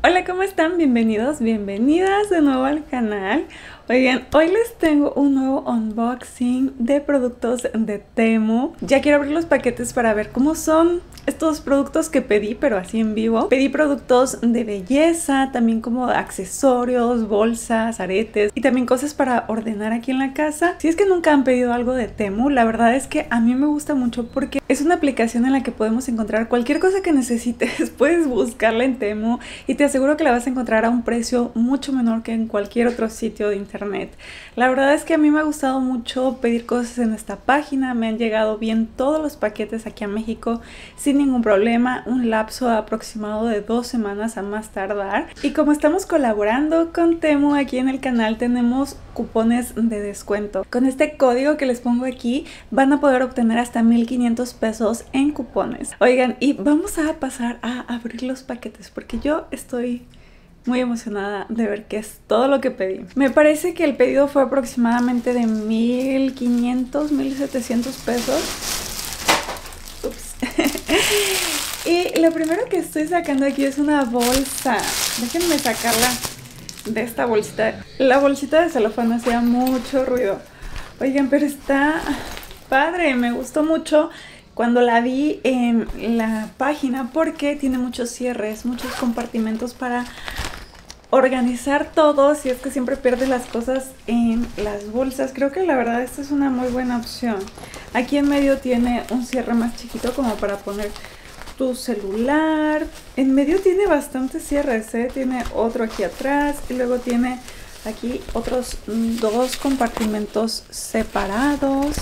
Hola, ¿cómo están? Bienvenidos, bienvenidas de nuevo al canal. Oigan, hoy les tengo un nuevo unboxing de productos de Temu. Ya quiero abrir los paquetes para ver cómo son estos productos que pedí, pero así en vivo. Pedí productos de belleza, también como accesorios, bolsas, aretes y también cosas para ordenar aquí en la casa. Si es que nunca han pedido algo de Temu, la verdad es que a mí me gusta mucho porque es una aplicación en la que podemos encontrar cualquier cosa que necesites. Puedes buscarla en Temu y te aseguro que la vas a encontrar a un precio mucho menor que en cualquier otro sitio de internet. La verdad es que a mí me ha gustado mucho pedir cosas en esta página. Me han llegado bien todos los paquetes aquí a México sin ningún problema, un lapso aproximado de 2 semanas a más tardar. Y como estamos colaborando con Temu aquí en el canal, tenemos cupones de descuento. Con este código que les pongo aquí van a poder obtener hasta 1,500 pesos en cupones. Oigan, y vamos a pasar a abrir los paquetes porque yo estoy muy emocionada de ver qué es todo lo que pedí. Me parece que el pedido fue aproximadamente de 1,500, 1,700 pesos. Ups. Y lo primero que estoy sacando aquí es una bolsa. Déjenme sacarla de esta bolsita. La bolsita de celofán hacía mucho ruido. Oigan, pero está padre, me gustó mucho cuando la vi en la página porque tiene muchos cierres, muchos compartimentos para organizar todo, si es que siempre pierdes las cosas en las bolsas. Creo que la verdad esta es una muy buena opción. Aquí en medio tiene un cierre más chiquito como para poner tu celular. En medio tiene bastantes cierres, ¿eh? Tiene otro aquí atrás y luego tiene aquí otros 2 compartimentos separados.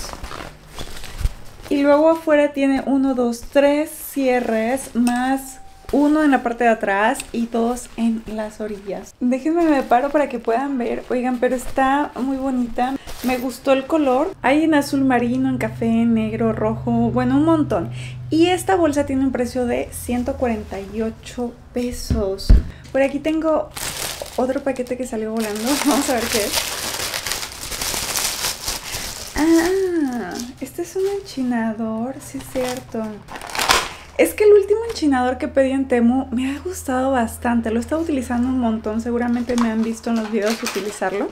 Y luego afuera tiene 1, 2, 3 cierres más uno en la parte de atrás y 2 en las orillas. Déjenme me paro para que puedan ver. Oigan, pero está muy bonita. Me gustó el color. Hay en azul marino, en café, negro, rojo, bueno, un montón. Y esta bolsa tiene un precio de 148 pesos. Por aquí tengo otro paquete que salió volando. Vamos a ver qué es. Ah, este es un enchinador, sí es cierto. Es que el último enchinador que pedí en Temu me ha gustado bastante. Lo he estado utilizando un montón. Seguramente me han visto en los videos utilizarlo.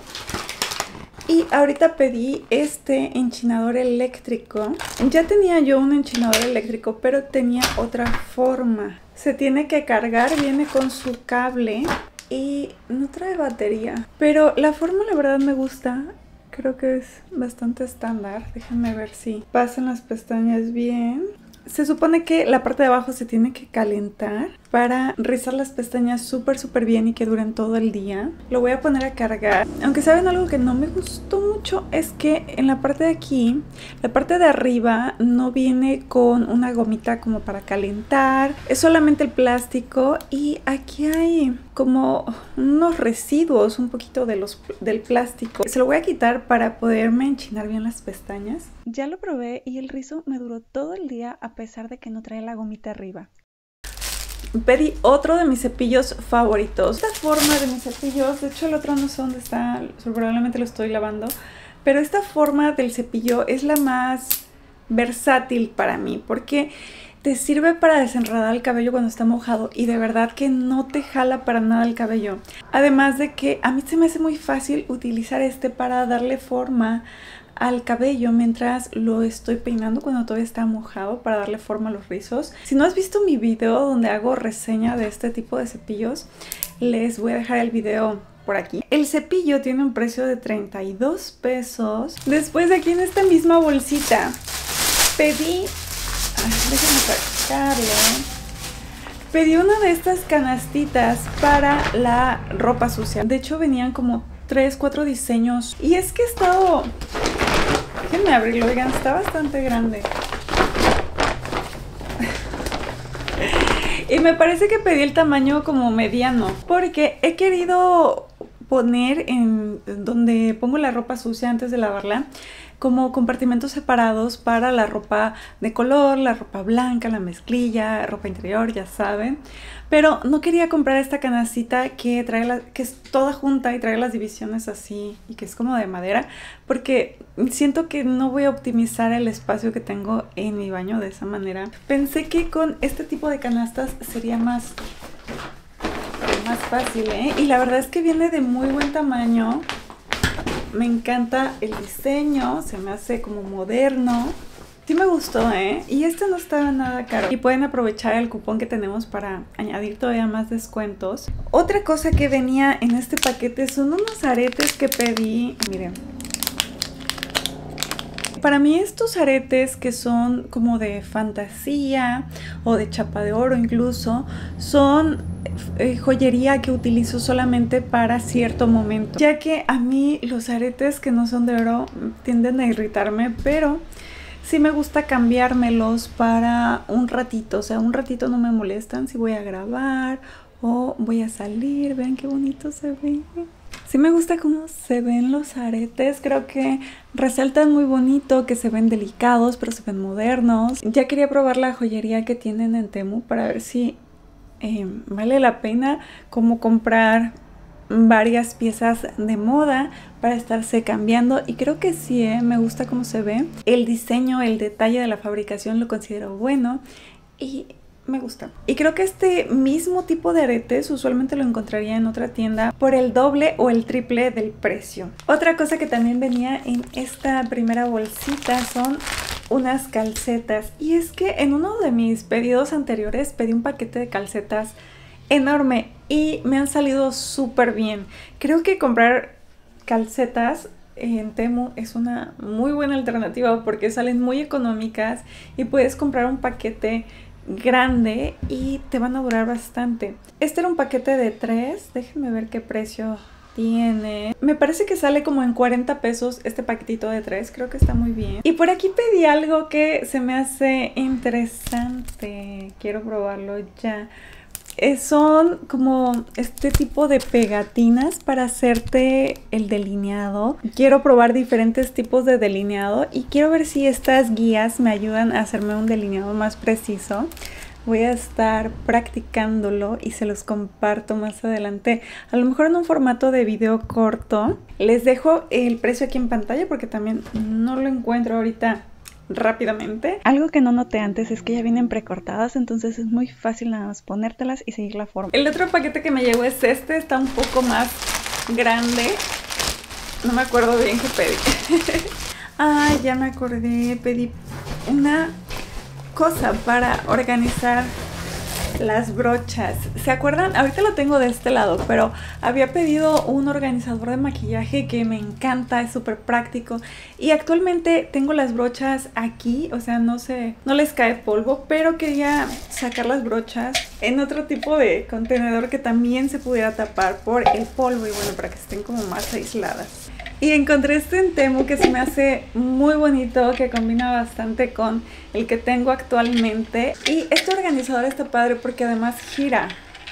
Y ahorita pedí este enchinador eléctrico. Ya tenía yo un enchinador eléctrico, pero tenía otra forma. Se tiene que cargar, viene con su cable y no trae batería. Pero la forma la verdad me gusta. Creo que es bastante estándar. Déjenme ver si pasan las pestañas bien. Se supone que la parte de abajo se tiene que calentar para rizar las pestañas súper bien y que duren todo el día. Lo voy a poner a cargar. Aunque saben algo que no me gustó mucho es que en la parte de aquí, la parte de arriba no viene con una gomita como para calentar. Es solamente el plástico y aquí hay como unos residuos un poquito del plástico. Se lo voy a quitar para poderme enchinar bien las pestañas. Ya lo probé y el rizo me duró todo el día a pesar de que no trae la gomita arriba. Pedí otro de mis cepillos favoritos. Esta forma de mis cepillos, de hecho el otro no sé dónde está, probablemente lo estoy lavando, pero esta forma del cepillo es la más versátil para mí porque te sirve para desenredar el cabello cuando está mojado y de verdad que no te jala para nada el cabello. Además de que a mí se me hace muy fácil utilizar este para darle forma al cabello mientras lo estoy peinando cuando todavía está mojado, para darle forma a los rizos. Si no has visto mi video donde hago reseña de este tipo de cepillos, les voy a dejar el video por aquí. El cepillo tiene un precio de 32 pesos. Después de aquí en esta misma bolsita pedí... déjenme sacarlo. Pedí una de estas canastitas para la ropa sucia. De hecho venían como 3, 4 diseños. Y es que he estado... Déjenme abrirlo, oigan, está bastante grande. Y me parece que pedí el tamaño como mediano, porque he querido poner en donde pongo la ropa sucia antes de lavarla como compartimentos separados para la ropa de color, la ropa blanca, la mezclilla, ropa interior, ya saben. Pero no quería comprar esta canastita que trae que es toda junta y trae las divisiones así y que es como de madera, porque siento que no voy a optimizar el espacio que tengo en mi baño de esa manera. Pensé que con este tipo de canastas sería más fácil, ¿eh? Y la verdad es que viene de muy buen tamaño. Me encanta el diseño, se me hace como moderno. Sí me gustó, ¿eh? Y este no estaba nada caro. Y pueden aprovechar el cupón que tenemos para añadir todavía más descuentos. Otra cosa que venía en este paquete son unos aretes que pedí. Miren. Para mí estos aretes que son como de fantasía o de chapa de oro incluso, son joyería que utilizo solamente para cierto momento. Ya que a mí los aretes que no son de oro tienden a irritarme, pero sí me gusta cambiármelos para un ratito. O sea, un ratito no me molestan si voy a grabar o voy a salir. Vean qué bonito se ve. Sí me gusta cómo se ven los aretes, creo que resaltan muy bonito, que se ven delicados, pero se ven modernos. Ya quería probar la joyería que tienen en Temu para ver si vale la pena como comprar varias piezas de moda para estarse cambiando, y creo que sí, me gusta cómo se ve. El diseño, el detalle de la fabricación lo considero bueno y me gusta. Y creo que este mismo tipo de aretes usualmente lo encontraría en otra tienda por el doble o el triple del precio. Otra cosa que también venía en esta primera bolsita son unas calcetas. Y es que en uno de mis pedidos anteriores pedí un paquete de calcetas enorme y me han salido súper bien. Creo que comprar calcetas en Temu es una muy buena alternativa porque salen muy económicas y puedes comprar un paquete grande y te van a durar bastante. Este era un paquete de 3, déjenme ver qué precio tiene. Me parece que sale como en 40 pesos este paquetito de 3, creo que está muy bien. Y por aquí pedí algo que se me hace interesante, quiero probarlo ya. Son como este tipo de pegatinas para hacerte el delineado. Quiero probar diferentes tipos de delineado y quiero ver si estas guías me ayudan a hacerme un delineado más preciso. Voy a estar practicándolo y se los comparto más adelante, a lo mejor en un formato de video corto. Les dejo el precio aquí en pantalla porque también no lo encuentro ahorita rápidamente. Algo que no noté antes es que ya vienen precortadas, entonces es muy fácil nada más ponértelas y seguir la forma. El otro paquete que me llegó es este, está un poco más grande. No me acuerdo bien qué pedí. Ah, ya me acordé, pedí una cosa para organizar las brochas. ¿Se acuerdan? Ahorita lo tengo de este lado, pero había pedido un organizador de maquillaje que me encanta, es súper práctico. Y actualmente tengo las brochas aquí, o sea, no les cae polvo, pero quería sacar las brochas en otro tipo de contenedor que también se pudiera tapar por el polvo y bueno, para que estén como más aisladas. Y encontré este en Temu que se me hace muy bonito, que combina bastante con el que tengo actualmente. Y este organizador está padre porque además gira.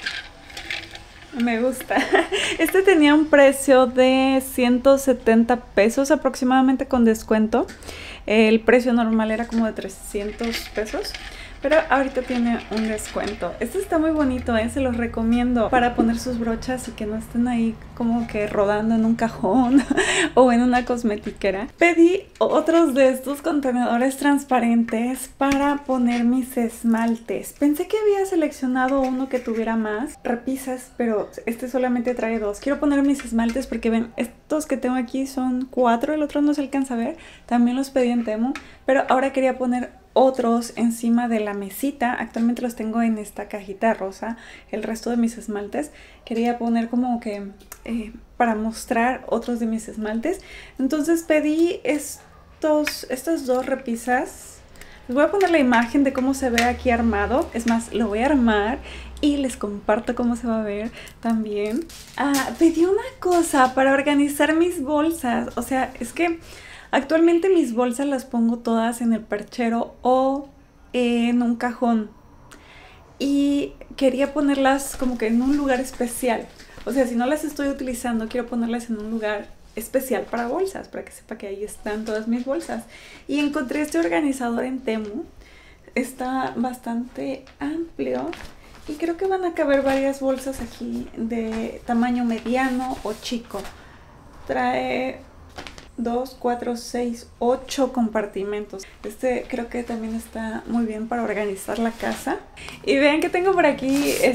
Me gusta. Este tenía un precio de 170 pesos aproximadamente con descuento. El precio normal era como de 300 pesos. Pero ahorita tiene un descuento. Este está muy bonito, se los recomiendo para poner sus brochas y que no estén ahí como que rodando en un cajón o en una cosmetiquera. Pedí otros de estos contenedores transparentes para poner mis esmaltes. Pensé que había seleccionado uno que tuviera más repisas, pero este solamente trae 2. Quiero poner mis esmaltes porque ven, estos que tengo aquí son 4, el otro no se alcanza a ver. También los pedí en Temu, pero ahora quería poner otros encima de la mesita. Actualmente los tengo en esta cajita rosa, el resto de mis esmaltes. Quería poner como que para mostrar otros de mis esmaltes. Entonces pedí estas 2 repisas. Les voy a poner la imagen de cómo se ve aquí armado. Es más, lo voy a armar y les comparto cómo se va a ver también. Pedí una cosa para organizar mis bolsas. O sea, es que actualmente mis bolsas las pongo todas en el perchero o en un cajón. Y quería ponerlas como que en un lugar especial. O sea, si no las estoy utilizando, quiero ponerlas en un lugar especial para bolsas, para que sepa que ahí están todas mis bolsas. Y encontré este organizador en Temu. Está bastante amplio y creo que van a caber varias bolsas aquí de tamaño mediano o chico. Trae 2, 4, 6, 8 compartimentos. Este creo que también está muy bien para organizar la casa. Y vean que tengo por aquí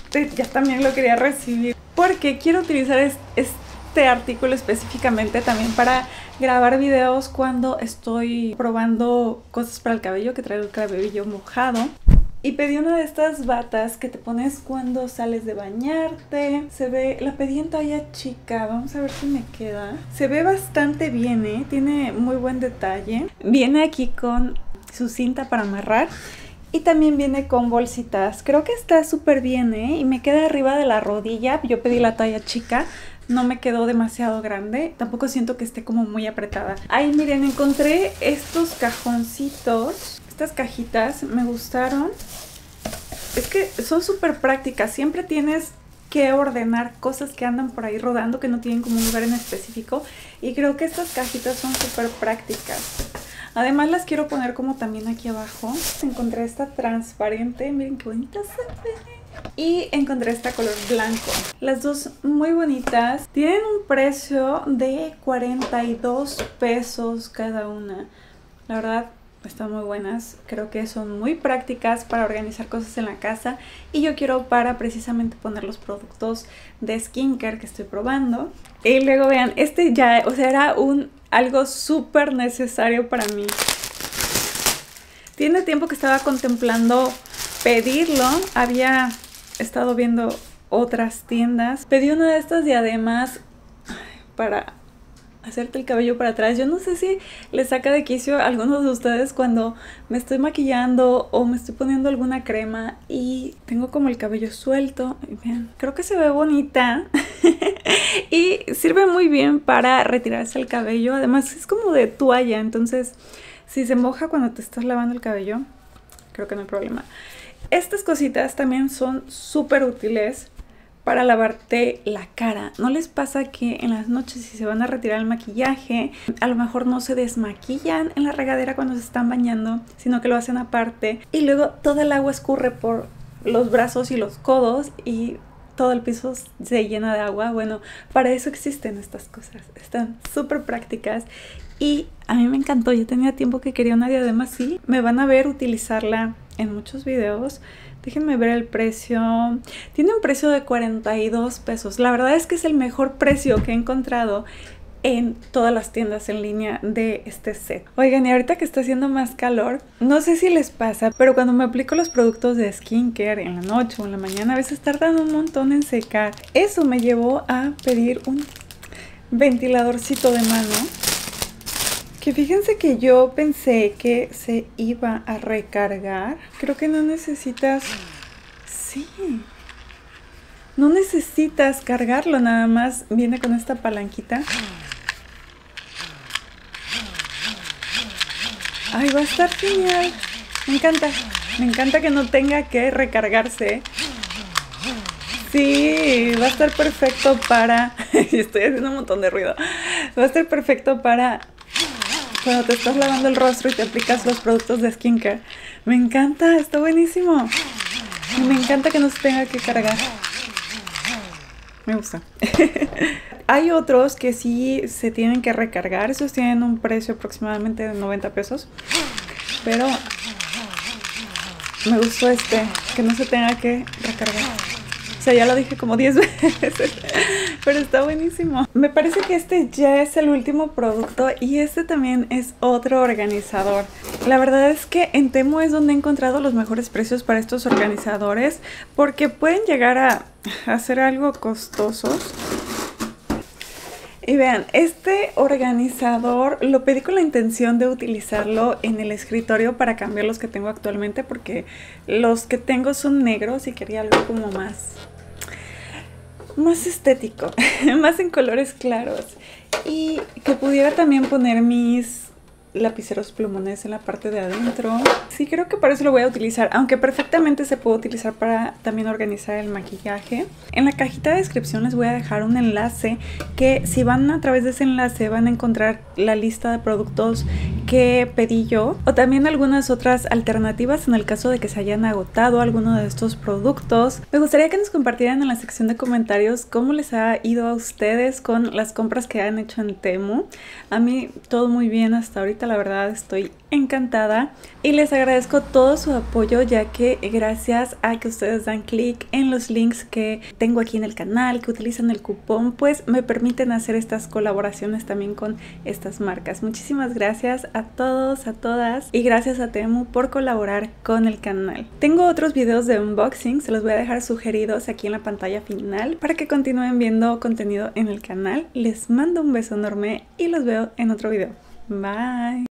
este ya también lo quería recibir porque quiero utilizar este artículo específicamente también para grabar videos cuando estoy probando cosas para el cabello, que traigo el cabello mojado. Y pedí una de estas batas que te pones cuando sales de bañarte. La pedí en talla chica, vamos a ver si me queda. Se ve bastante bien, tiene muy buen detalle. Viene aquí con su cinta para amarrar y también viene con bolsitas. Creo que está súper bien, y me queda arriba de la rodilla. Yo pedí la talla chica. No me quedó demasiado grande, tampoco siento que esté como muy apretada. Ay, miren, encontré estos cajoncitos, estas cajitas, me gustaron. Es que son súper prácticas, siempre tienes que ordenar cosas que andan por ahí rodando, que no tienen como un lugar en específico. Y creo que estas cajitas son súper prácticas. Además las quiero poner como también aquí abajo. Encontré esta transparente, miren qué bonita se ve. Y encontré esta color blanco. Las dos muy bonitas. Tienen un precio de 42 pesos cada una. La verdad, están muy buenas. Creo que son muy prácticas para organizar cosas en la casa. Y yo quiero para precisamente poner los productos de skincare que estoy probando. Y luego vean, este ya, o sea, era algo súper necesario para mí. Tiene tiempo que estaba contemplando pedirlo. Había estado viendo otras tiendas. Pedí una de estas diademas para hacerte el cabello para atrás. Yo no sé si les saca de quicio a algunos de ustedes cuando me estoy maquillando o me estoy poniendo alguna crema y tengo como el cabello suelto. Y vean, creo que se ve bonita. Y sirve muy bien para retirarse el cabello. Además es como de toalla, entonces si se moja cuando te estás lavando el cabello, creo que no hay problema. Estas cositas también son súper útiles para lavarte la cara. ¿No les pasa que en las noches, si se van a retirar el maquillaje, a lo mejor no se desmaquillan en la regadera cuando se están bañando, sino que lo hacen aparte y luego todo el agua escurre por los brazos y los codos y todo el piso se llena de agua? Bueno, para eso existen estas cosas. Están súper prácticas y a mí me encantó. Yo tenía tiempo que quería una diadema así. Me van a ver utilizarla en muchos videos. Déjenme ver el precio. Tiene un precio de 42 pesos. La verdad es que es el mejor precio que he encontrado en todas las tiendas en línea de este set. Oigan, y ahorita que está haciendo más calor, no sé si les pasa, pero cuando me aplico los productos de skincare en la noche o en la mañana, a veces tardan un montón en secar. Eso me llevó a pedir un ventiladorcito de mano, que fíjense que yo pensé que se iba a recargar. Creo que no necesitas... Sí, no necesitas cargarlo, nada más viene con esta palanquita. Ay, va a estar genial. Me encanta que no tenga que recargarse. Sí, va a estar perfecto para... Estoy haciendo un montón de ruido. Va a estar perfecto para cuando te estás lavando el rostro y te aplicas los productos de skincare. Me encanta, está buenísimo. Y me encanta que no se tenga que cargar. Me gusta. Hay otros que sí se tienen que recargar. Esos tienen un precio aproximadamente de 90 pesos. Pero me gustó que no se tenga que recargar. O sea, ya lo dije como 10 veces. Pero está buenísimo. Me parece que este ya es el último producto. Y este también es otro organizador. La verdad es que en Temu es donde he encontrado los mejores precios para estos organizadores. Porque pueden llegar a ser algo costosos. Y vean, este organizador lo pedí con la intención de utilizarlo en el escritorio para cambiar los que tengo actualmente, porque los que tengo son negros y quería algo como más estético, más en colores claros, y que pudiera también poner mis lapiceros plumones en la parte de adentro. Sí, creo que para eso lo voy a utilizar, aunque perfectamente se puede utilizar para también organizar el maquillaje. En la cajita de descripción les voy a dejar un enlace que si van a través de ese enlace van a encontrar la lista de productos que pedí yo, o también algunas otras alternativas en el caso de que se hayan agotado alguno de estos productos. Me gustaría que nos compartieran en la sección de comentarios cómo les ha ido a ustedes con las compras que han hecho en Temu. A mí todo muy bien hasta ahorita, la verdad estoy encantada y les agradezco todo su apoyo, ya que gracias a que ustedes dan clic en los links que tengo aquí en el canal, que utilizan el cupón, pues me permiten hacer estas colaboraciones también con estas marcas. Muchísimas gracias a todos, a todas, y gracias a Temu por colaborar con el canal. Tengo otros videos de unboxing, se los voy a dejar sugeridos aquí en la pantalla final para que continúen viendo contenido en el canal. Les mando un beso enorme y los veo en otro video. Bye.